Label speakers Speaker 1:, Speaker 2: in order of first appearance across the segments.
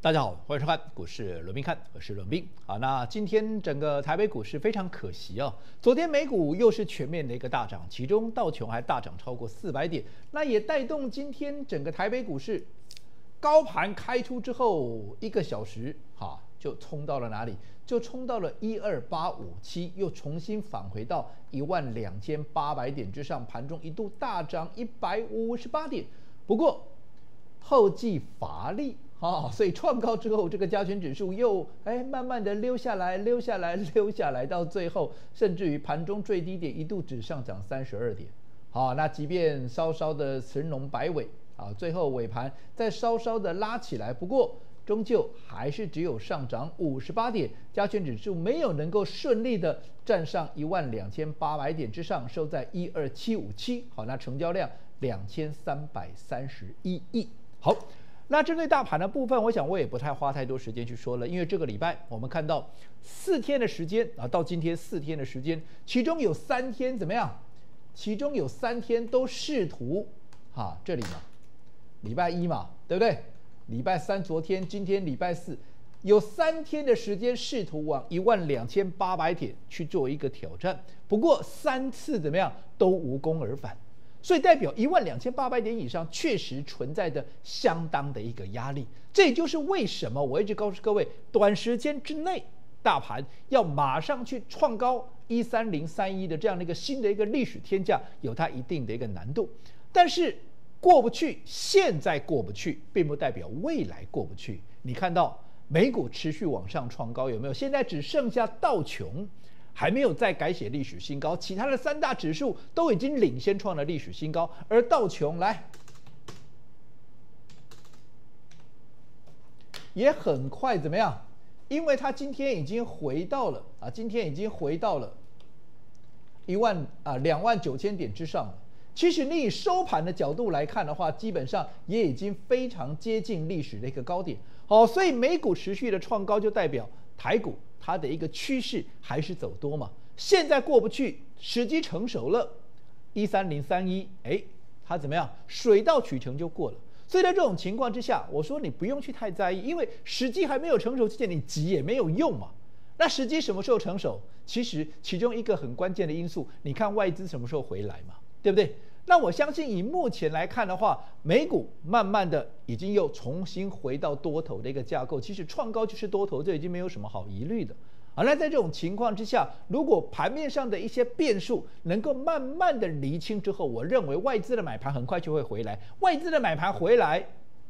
Speaker 1: 大家好，欢迎收看股市罗宾看，我是罗宾。好，那今天整个台北股市非常可惜哦，昨天美股又是全面的一个大涨，其中道琼还大涨超过400点，那也带动今天整个台北股市高盘开出之后1个小时，就冲到了哪里？就冲到了12857，又重新返回到12800点之上，盘中一度大涨158点，不过后继乏力。所以创高之后，这个加权指数又慢慢的溜下来，到最后甚至于盘中最低点一度只上涨32点。那即便稍稍的神龙摆尾最后尾盘再稍稍的拉起来，不过终究还是只有上涨58点，加权指数没有能够顺利的站上12800点之上，收在12757。好，那成交量2331亿。好。那针对大盘的部分，我想我也不太花太多时间去说了，因为这个礼拜我们看到4天的时间到今天4天的时间，其中有3天怎么样？其中有3天都试图这里嘛，礼拜一嘛，对不对？礼拜3昨天，今天礼拜4，有3天的时间试图往12800点去做一个挑战，不过3次怎么样都无功而返。所以代表12800点以上确实存在着相当的一个压力，这也就是为什么我一直告诉各位，短时间之内大盘要马上去创高13031的这样的一个新的一个历史天价，有它一定的一个难度。但是过不去，现在过不去，并不代表未来过不去。你看到美股持续往上创高，有没有？现在只剩下道琼还没有再改写历史新高，其他的3大指数都已经领先创了历史新高，而道琼也很快怎么样？因为它今天已经回到了29000点之上了。其实你以收盘的角度来看的话，基本上也已经非常接近历史的一个高点。所以美股持续的创高，就代表台股它的一个趋势还是走多嘛。现在过不去，时机成熟了，13031，它怎么样？水到渠成就过了。所以在这种情况之下，我说你不用去太在意，因为时机还没有成熟之前，你急也没有用嘛。那时机什么时候成熟？其实其中一个很关键的因素，你看外资什么时候回来嘛，对不对？那我相信以目前来看的话，美股慢慢的已经又重新回到多头的一个架构，其实创高就是多头，这已经没有什么好疑虑的。那在这种情况之下，如果盘面上的一些变数能够慢慢的厘清之后，我认为外资的买盘很快就会回来。外资的买盘回来，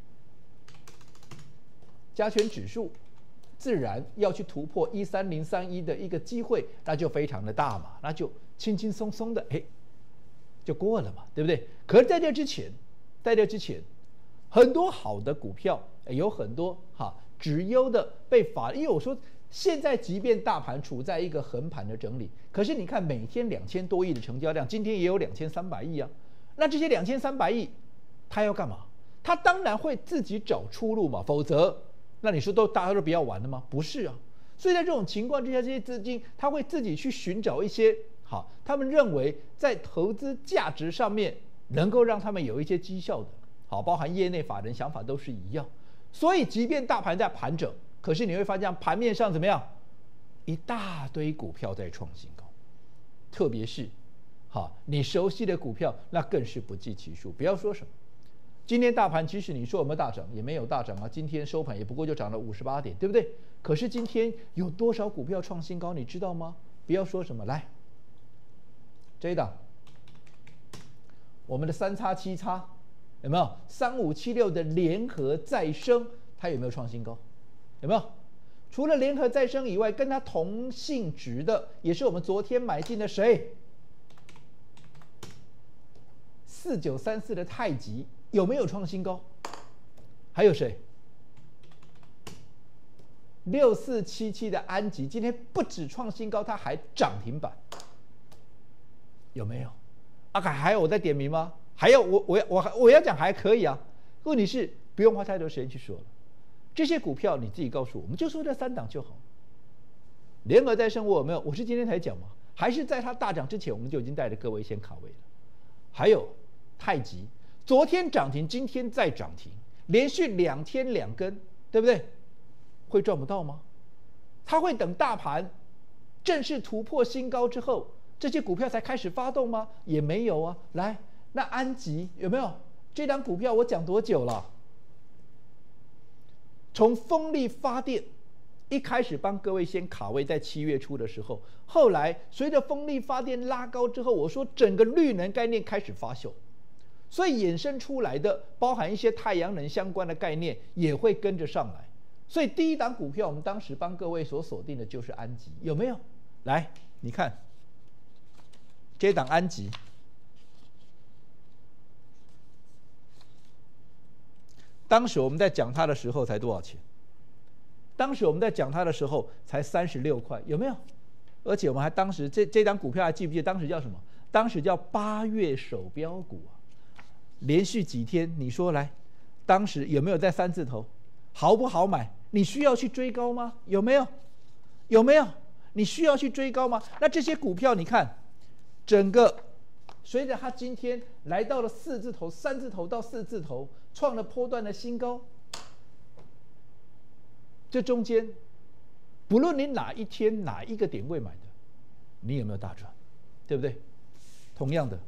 Speaker 1: 加权指数自然要去突破13031的一个机会，那就非常的大嘛，那就轻轻松松的就过了嘛，对不对？可是在这之前，很多好的股票有很多质优的被因为我说现在即便大盘处在一个横盘的整理，可是你看每天2000多亿的成交量，今天也有2300亿啊。那这些2300亿，它要干嘛？它当然会自己找出路嘛，否则那你说大家都不要玩了吗？不是啊。所以在这种情况之下，这些资金它会自己去寻找一些他们认为在投资价值上面能够让他们有一些绩效的，包含业内法人想法都是一样。所以即便大盘在盘整，可是你会发现盘面上怎么样？一大堆股票在创新高，特别是你熟悉的股票，那更是不计其数。不要说什么今天大盘，其实你说有没有大涨？也没有大涨啊。今天收盘也不过就涨了58点，对不对？可是今天有多少股票创新高，你知道吗？不要说什么来。这一档，我们的3x7x有没有？3576的联合再生，它有没有创新高？有没有？除了联合再生以外，跟它同性质的，也是我们昨天买进的谁？4934的太极有没有创新高？还有谁？6477的安吉今天不止创新高，它还涨停板。有没有？还有我在点名吗？还有我要讲还可以啊。问题是不用花太多时间去说了，这些股票你自己告诉我们就说这3档就好。联合再生我有没有？我是今天才讲嘛，还是在它大涨之前我们就已经带着各位先卡位了。还有太极，昨天涨停，今天再涨停，连续2天2根，对不对？ 会赚不到吗？他会等大盘正式突破新高之后，这些股票才开始发动吗？也没有啊。来，那安集有没有？这档股票我讲多久了？从风力发电一开始帮各位先卡位在7月初的时候，后来随着风力发电拉高之后，我说整个绿能概念开始发酵，所以衍生出来的包含一些太阳能相关的概念也会跟着上来。所以第一档股票我们当时帮各位所锁定的就是安集，有没有？来，你看这档安集，当时我们在讲它的时候才多少钱？当时我们在讲它的时候才36块，有没有？而且我们还当时这档股票还记不记得当时叫什么？当时叫8月首标股啊！连续几天，你说来，当时有没有在3字头？好不好买？你需要去追高吗？有没有？有没有？你需要去追高吗？那这些股票，你看，整个随着它今天来到了4字头、3字头到4字头，创了波段的新高。这中间，不论你哪一天哪一个点位买的，你有没有大赚？对不对？同样的，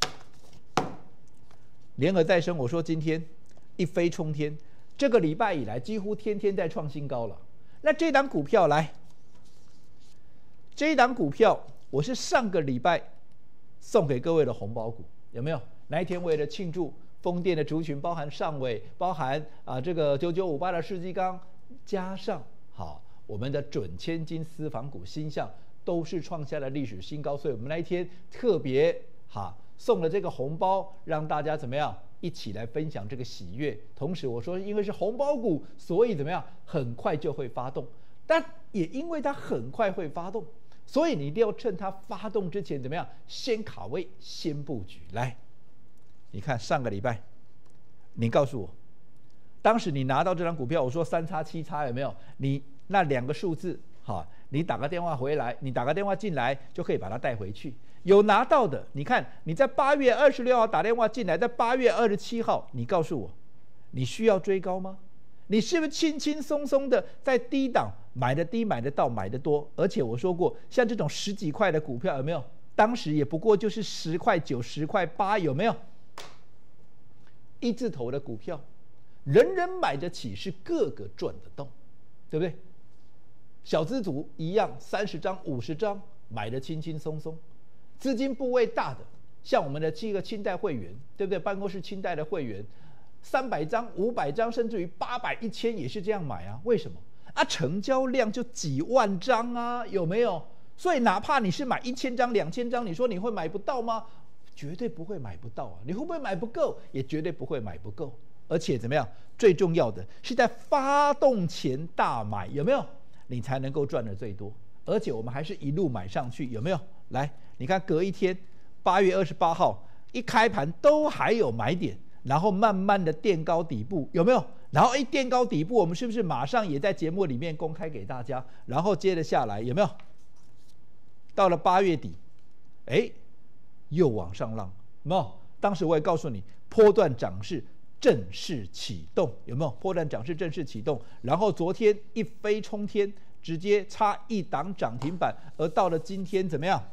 Speaker 1: 联合再生，我说今天一飞冲天，这个礼拜以来几乎天天在创新高了。那这档股票来，这一档股票我是上个礼拜送给各位的红包股，有没有？那一天为了庆祝风电的族群，包含上尾，包含这个9958的世纪钢，加上我们的准千金私房股新象，都是创下了历史新高，所以我们那一天特别送了这个红包，让大家怎么样一起来分享这个喜悦。同时我说，因为是红包股，所以怎么样很快就会发动，但也因为它很快会发动，所以你一定要趁它发动之前怎么样先卡位先布局。来，你看上个礼拜，你告诉我，当时你拿到这张股票，我说3叉7叉有没有？你那2个数字，你打个电话回来，你打个电话进来就可以把它带回去。有拿到的，你看你在8月26号打电话进来，在8月27号，你告诉我，你需要追高吗？你是不是轻轻松松的在低档买的低，买得到，买得多？而且我说过，像这种10几块的股票有没有？当时也不过就是10块9、10块8，有没有？1字头的股票，人人买得起，是个个赚得动，对不对？小资族一样，30张、50张买得轻轻松松。资金部位大的，像我们的这个清代会员，对不对？办公室清代的会员，300张、500张，甚至于800、1000也是这样买啊。为什么？成交量就几万张啊，有没有？所以哪怕你是买1000张、2000张，你说你会买不到吗？绝对不会买不到啊！你会不会买不够？也绝对不会买不够。而且怎么样？最重要的是在发动前大买，有没有？你才能够赚得最多。而且我们还是一路买上去，有没有？来，你看隔一天，8月28号一开盘都还有买点，然后慢慢的垫高底部，有没有？然后一垫高底部，我们是不是马上也在节目里面公开给大家？然后接着下来，有没有？到了8月底，又往上浪，有没有？当时我也告诉你，波段涨势正式启动，有没有？波段涨势正式启动，然后昨天一飞冲天，直接差1档涨停板，而到了今天怎么样？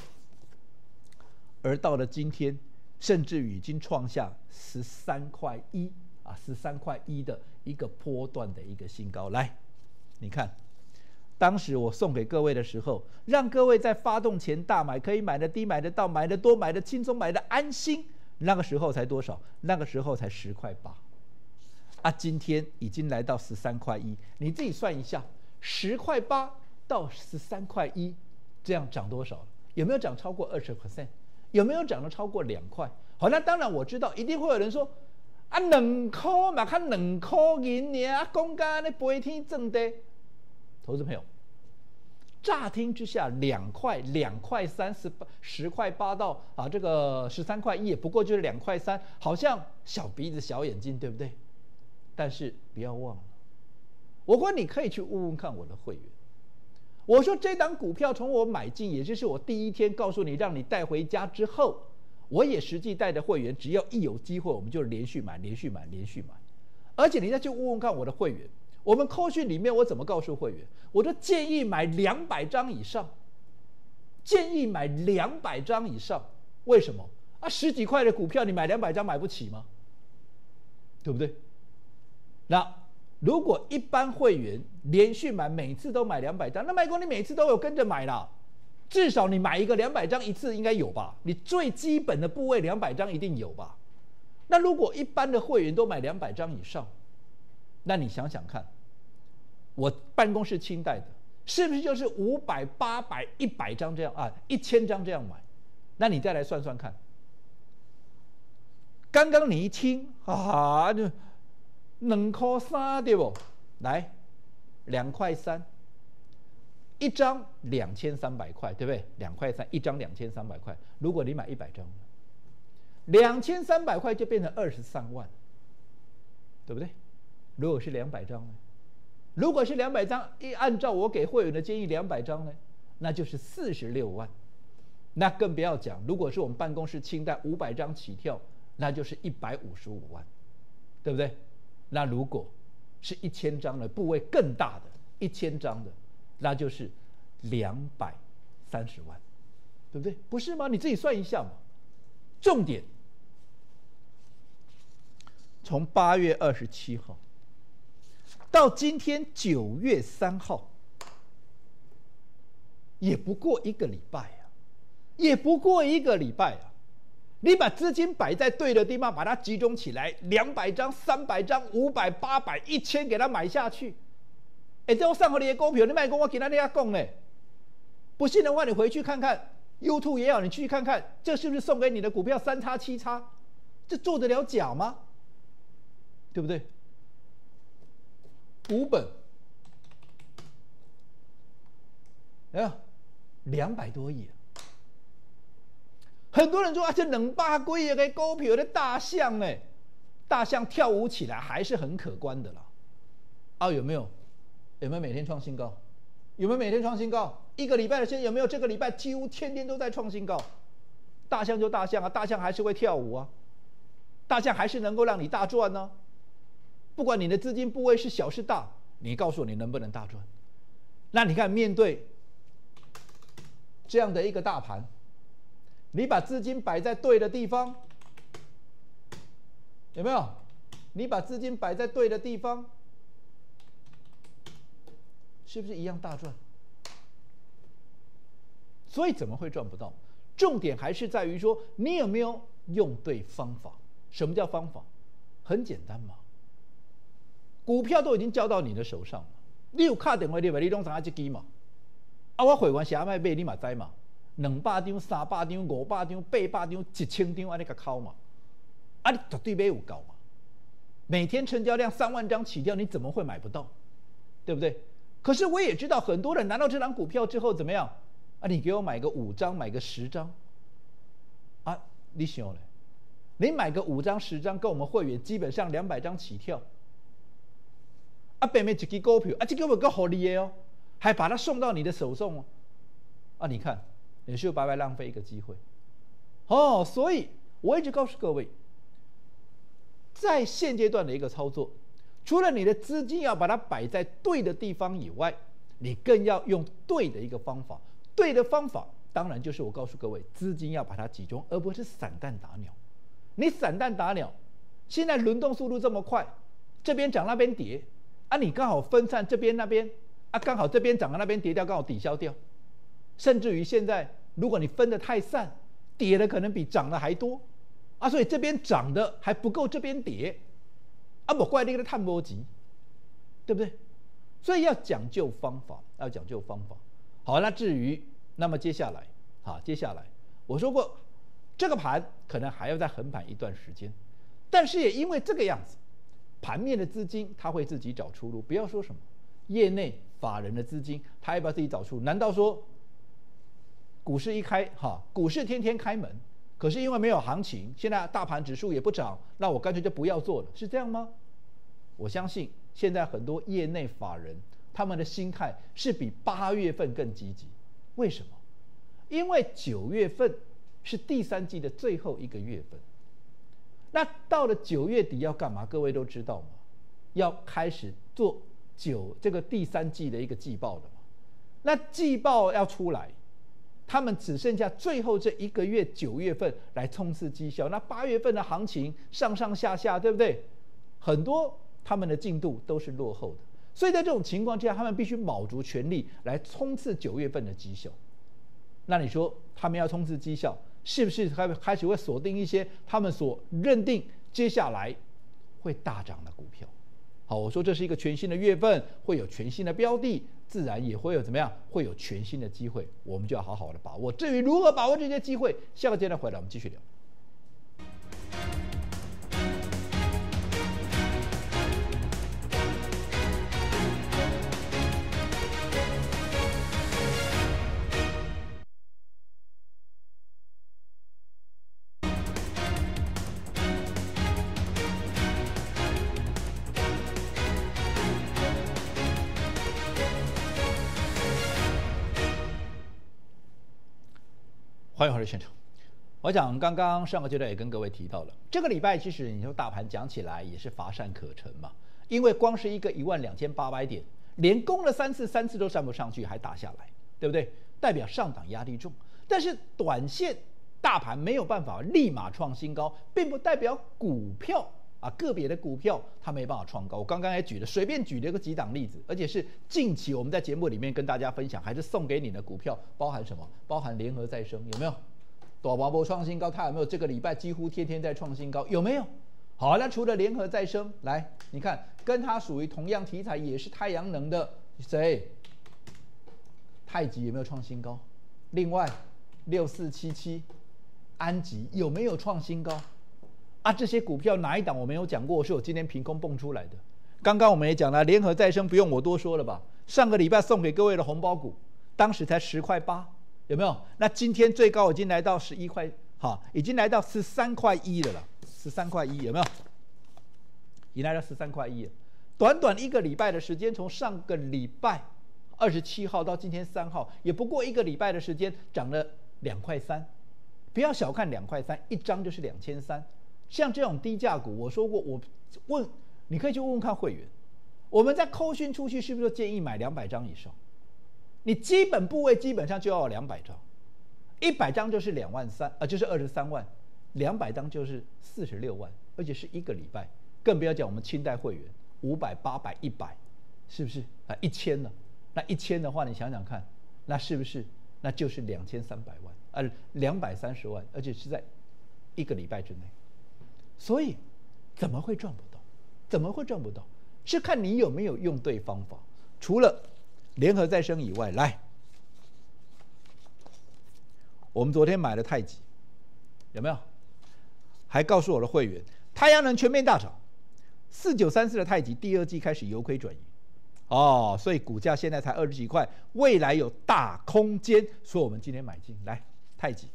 Speaker 1: 而到了今天，甚至于已经创下13.1块，13.1块的一个波段的一个新高。来，你看，当时我送给各位的时候，让各位在发动前大买，可以买得低，买得到，买得多，买得轻松，买得安心。那个时候才多少？那个时候才10.8块，今天已经来到13.1块，你自己算一下，10.8块到13.1块，这样涨多少了？有没有涨超过20%？有没有涨得超过2块？好，那当然我知道，一定会有人说，2块嘛，看2块银呢，讲到那飞天正的，投资朋友，乍听之下2块、2块3、10.8块到这个13.1块，也不过就是2块3，好像小鼻子小眼睛，对不对？但是不要忘了，我说你可以去问问看我的会员。我说这档股票从我买进，也就是我第一天告诉你让你带回家之后，我也实际带的会员，只要一有机会我们就连续买，连续买，连续买。而且你再去问问看我的会员， 我们扣讯里面我怎么告诉会员？我就建议买200张以上，建议买200张以上。为什么啊？10几块的股票你买200张买不起吗？对不对？那如果一般会员连续买，每次都买200张，那麦公你每次都有跟着买啦，至少你买一个200张一次应该有吧？你最基本的部位200张一定有吧？那如果一般的会员都买200张以上，那你想想看，我办公室清代的，是不是就是500、800、100张这样啊？1000张这样买？那你再来算算看。刚刚你一听啊，就2块3对不？来，2块3，一张2300块，对不对？2块3，一张2300块。如果你买100张，2300块就变成23万，对不对？如果是200张呢？如果是200张，按照我给会员的建议200张呢，那就是46万。那更不要讲，如果是我们办公室清代500张起跳，那就是155万，对不对？那如果是1000张的部位更大的1000张的，那就是230万，对不对？不是吗？你自己算一下嘛。重点，从8月27号到今天9月3号，也不过1个礼拜啊，也不过1个礼拜啊。你把资金摆在对的地方，把它集中起来，200张、300张、500、800、1000给它买下去。哎，这我上回你的股票，你卖跟我给他那样讲呢？不信的话，你回去看看 YouTube 也好，你去看看，这是不是送给你的股票3叉7叉？这做得了假吗？对不对？股本，哎呀，200多亿啊。很多人说啊，这200几亿的股票的大象呢，大象跳舞起来还是很可观的啦。啊，有没有？有没有每天创新高？有没有每天创新高？1个礼拜的时间有没有？这个礼拜几乎天天都在创新高。大象就大象啊，大象还是会跳舞啊，大象还是能够让你大赚呢。不管你的资金部位是小是大，你告诉我你能不能大赚？那你看，面对这样的一个大盘。你把资金摆在对的地方，有没有？你把资金摆在对的地方，是不是一样大赚？所以怎么会赚不到？重点还是在于说你有没有用对方法。什么叫方法？很简单嘛，股票都已经交到你的手上了，你有打电话你买，你拢知影这支嘛？啊，我会员是阿卖买，你嘛知嘛？200张、300张、500张、800张、1000张，安尼个考嘛？啊，你绝对买有够嘛？每天成交量3万张起跳，你怎么会买不到？对不对？可是我也知道，很多人拿到这张股票之后怎么样？啊，你给我买个5张，买个10张，啊，你想嘞？你买个5张、10张，跟我们会员基本上200张起跳，啊，北面一支股票，啊，这个有个好利的哦，还把它送到你的手中哦，啊，你看。也是白白浪费一个机会，哦，所以我一直告诉各位，在现阶段的一个操作，除了你的资金要把它摆在对的地方以外，你更要用对的一个方法。对的方法，当然就是我告诉各位，资金要把它集中，而不是散弹打鸟。你散弹打鸟，现在轮动速度这么快，这边涨那边跌，啊，你刚好分散这边那边，啊，刚好这边涨了那边跌掉，刚好抵消掉。甚至于现在，如果你分得太散，跌的可能比涨的还多，啊，所以这边涨的还不够这边跌，啊，不怪那个探波急，对不对？所以要讲究方法，要讲究方法。好，那至于那么接下来，接下来我说过，这个盘可能还要再横盘一段时间，但是也因为这个样子，盘面的资金它会自己找出路。不要说什么业内法人的资金，他要不要自己找出路？难道说？股市一开股市天天开门，可是因为没有行情，现在大盘指数也不涨，那我干脆就不要做了，是这样吗？我相信现在很多业内法人他们的心态是比8月份更积极。为什么？因为9月份是第3季的最后1个月份，那到了9月底要干嘛？各位都知道吗？要开始做这个第三季的一个季报了嘛。那季报要出来，他们只剩下最后这1个月9月份来冲刺绩效。那8月份的行情上上下下，对不对？很多他们的进度都是落后的，所以在这种情况之下，他们必须卯足全力来冲刺9月份的绩效。那你说他们要冲刺绩效，是不是开始会锁定一些他们所认定接下来会大涨的股票？好，我说这是一个全新的月份，会有全新的标的，自然也会有怎么样？会有全新的机会，我们就要好好的把握。至于如何把握这些机会，下个阶段回来我们继续聊。欢迎回来现场。我想刚刚上个阶段也跟各位提到了，这个礼拜其实你说大盘讲起来也是乏善可陈嘛，因为光是一个12800点，连攻了3次都上不上去，还打下来，对不对？代表上档压力重，但是短线大盘没有办法立马创新高，并不代表股票个别的股票它没办法创高。我刚刚也随便举了个几档例子，而且是近期我们在节目里面跟大家分享，还是送给你的股票，包含什么？包含联合再生，有没有？大华波创新高，它有没有这个礼拜几乎天天在创新高？有没有？好，那除了联合再生，来你看，跟它属于同样题材，也是太阳能的谁？太极有没有创新高？另外6477安吉有没有创新高？这些股票哪一档我没有讲过？是我今天凭空蹦出来的。刚刚我们也讲了，联合再生不用我多说了吧？上个礼拜送给各位的红包股，当时才10.8块，有没有？那今天最高已经来到11块，已经来到13.1块了啦，13.1块，有没有？已经来到13.1块了。短短1个礼拜的时间，从上个礼拜27号到今天3号，也不过1个礼拜的时间，涨了2.3块。不要小看2.3块，一张就是2300。像这种低价股，我说过，你可以去问问看会员，我们在扣讯出去是不是建议买200张以上？你基本部位基本上就要有200张，100张就是2万3，就是23万，200张就是46万，而且是1个礼拜，更不要讲我们清代会员500、800、100，是不是1000了？那1000的话，你想想看，那是不是那就是2300万，230万，而且是在1个礼拜之内。所以怎么会赚不到？怎么会赚不到？是看你有没有用对方法。除了联合再生以外，来，我们昨天买了太极，有没有？还告诉我的会员，太阳能全面大涨，4934的太极第2季开始由亏转盈，所以股价现在才20几块，未来有大空间，所以我们今天买进来太极，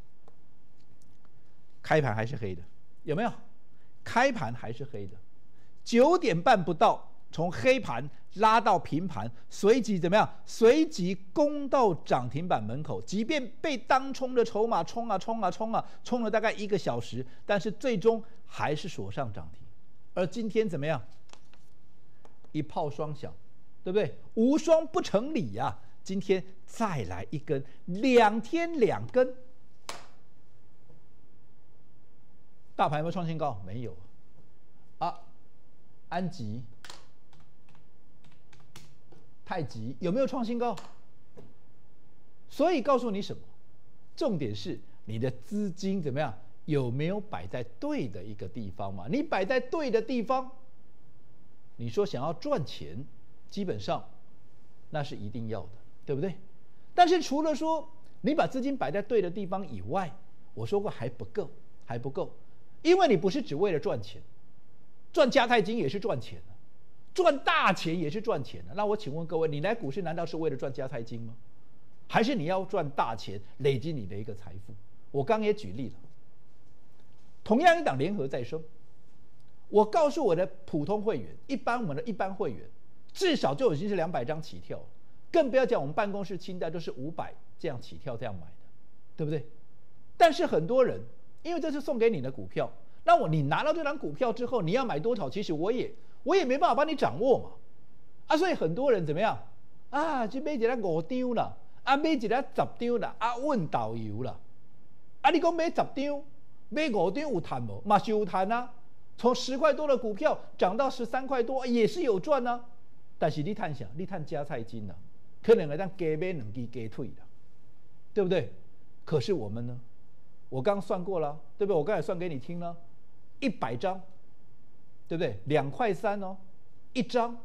Speaker 1: 开盘还是黑的。有没有？开盘还是黑的，9点半不到，从黑盘拉到平盘，随即怎么样？随即攻到涨停板门口，即便被当冲的筹码冲了大概1个小时，但是最终还是锁上涨停。而今天怎么样？一炮双响，对不对？无双不成理呀！今天再来一根，2天2根。大盘有没有创新高？没有安吉、太极有没有创新高？所以告诉你什么？重点是你的资金怎么样？有没有摆在对的一个地方嘛？你摆在对的地方，你说想要赚钱，基本上那是一定要的，对不对？但是除了说你把资金摆在对的地方以外，我说过还不够。因为你不是只为了赚钱，赚加泰金也是赚钱的，赚大钱也是赚钱的。那我请问各位，你来股市难道是为了赚加泰金吗？还是你要赚大钱，累积你的一个财富？我刚也举例了，同样一档联合再生，我告诉我的普通会员，我们的一般会员，至少就已经是200张起跳了，更不要讲我们办公室清代都是500这样起跳这样买的，对不对？但是很多人。因为这是送给你的股票，那你拿到这张股票之后，你要买多少？其实我也没办法帮你掌握嘛。 所以很多人怎么样去买一个5张啦，买一个10张啦，问导游啦，你讲买10张，买5张有赚无？嘛是有赚啊，从10块多的股票涨到13块多，也是有赚啊。但是你赚啥？你赚加菜金啦，可能会当加买2支鸡腿啦，对不对？可是我们呢？我刚算过了，对不对？我刚才算给你听了，100张，对不对？2块3哦，1张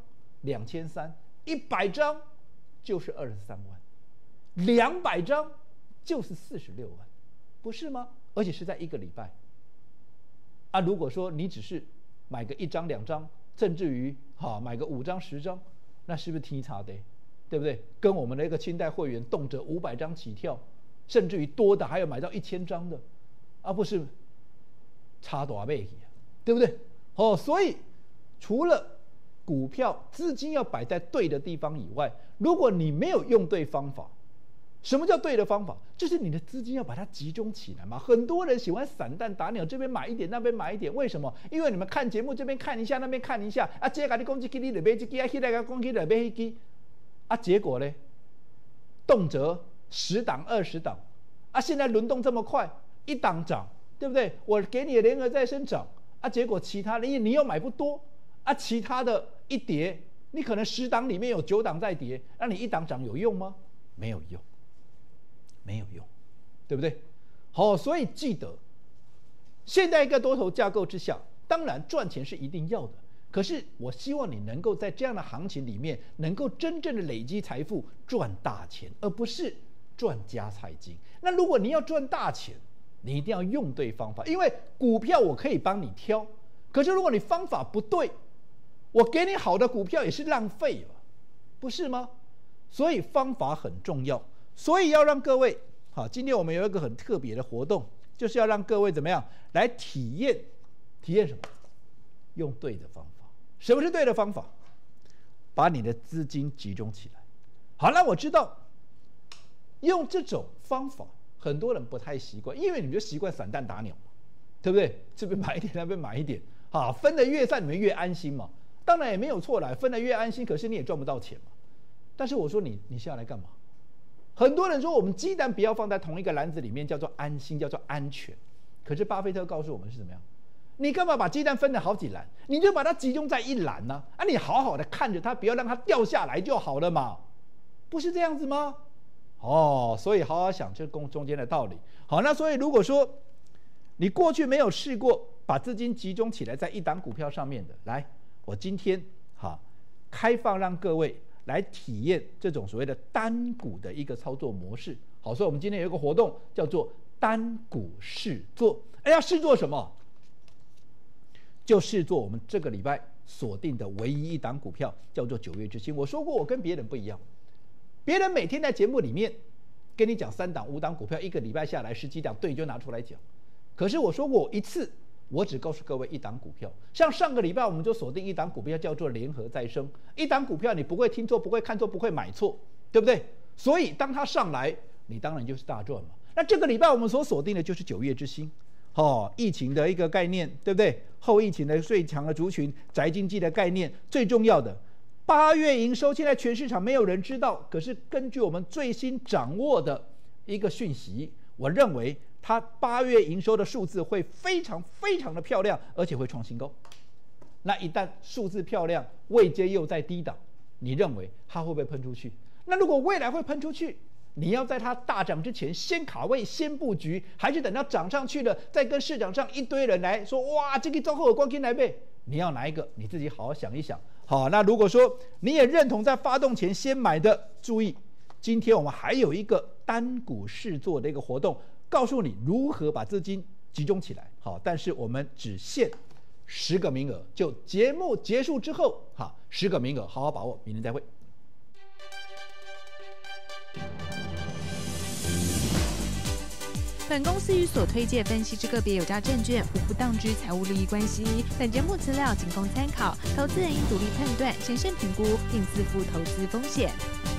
Speaker 1: 2300，100张就是23万，200张就是46万，不是吗？而且是在1个礼拜。如果说你只是买个1张2张，甚至于买个5张10张，那是不是天差的？对不对？跟我们的一个清代会员动辄500张起跳，甚至于多的还有买到1000张的，不是差大倍，对不对？所以除了股票资金要摆在对的地方以外，如果你没有用对方法，什么叫对的方法？就是你的资金要把它集中起来嘛。很多人喜欢散弹打鸟，这边买一点，那边买一点，为什么？因为你们看节目，这边看一下，那边看一下，这个你讲这个你就买这个，那个讲这个就买那个，结果呢，动辄10档20档，现在轮动这么快，1档涨，对不对？我给你的联合再生涨，结果其他的你又买不多，其他的一跌，你可能10档里面有9档在跌，那你1档涨有用吗？没有用，没有用，对不对？所以记得，现在一个多头架构之下，当然赚钱是一定要的。可是我希望你能够在这样的行情里面，能够真正的累积财富，赚大钱，而不是赚加菜金。那如果你要赚大钱，你一定要用对方法，因为股票我可以帮你挑，可是如果你方法不对，我给你好的股票也是浪费了，不是吗？所以方法很重要，所以要让各位今天我们有一个很特别的活动，就是要让各位怎么样来体验什么？用对的方法。什么是对的方法？把你的资金集中起来。好，那我知道用这种方法很多人不太习惯，因为你们就习惯散弹打鸟嘛，对不对？这边买一点，那边买一点，分得越散你们越安心嘛。当然也没有错啦，分得越安心，可是你也赚不到钱嘛。但是我说你下来干嘛？很多人说我们鸡蛋不要放在同一个篮子里面，叫做安心，叫做安全。可是巴菲特告诉我们是怎么样？你干嘛把鸡蛋分了好几篮？你就把它集中在一篮呢？你好好的看着它，不要让它掉下来就好了嘛，不是这样子吗？所以好好想这中间的道理。好，那所以如果说你过去没有试过把资金集中起来在一档股票上面的，来，我今天开放让各位来体验这种所谓的单股的一个操作模式。好，所以我们今天有一个活动叫做单股试做。要试做什么？就试做我们这个礼拜锁定的唯一一档股票，叫做9月之星。我说过我跟别人不一样，别人每天在节目里面跟你讲3档5档股票，一个礼拜下来10几档，对，就拿出来讲。可是我说过一次我只告诉各位一档股票，像上个礼拜我们就锁定一档股票叫做联合再生，一档股票你不会听错，不会看错，不会买错，对不对？所以当它上来，你当然就是大赚嘛。那这个礼拜我们所锁定的就是9月之星。疫情的一个概念，对不对？后疫情的最强的族群，宅经济的概念，最重要的8月营收，现在全市场没有人知道，可是根据我们最新掌握的一个讯息，我认为它8月营收的数字会非常非常的漂亮，而且会创新高。那一旦数字漂亮，位阶又在低档，你认为它会不会喷出去？那如果未来会喷出去，你要在它大涨之前先卡位先布局，还是等到涨上去了再跟市场上一堆人来说，哇，这个周后有光金来背，你要哪一个？你自己好好想一想。好，那如果说你也认同在发动前先买的，注意，今天我们还有一个单股试做的一个活动，告诉你如何把资金集中起来。好，但是我们只限10个名额，就节目结束之后，10个名额，好好把握，明天再会。
Speaker 2: 本公司与所推介分析之个别有价证券无不当之财务利益关系。本节目资料仅供参考，投资人应独立判断、审慎评估，并自负投资风险。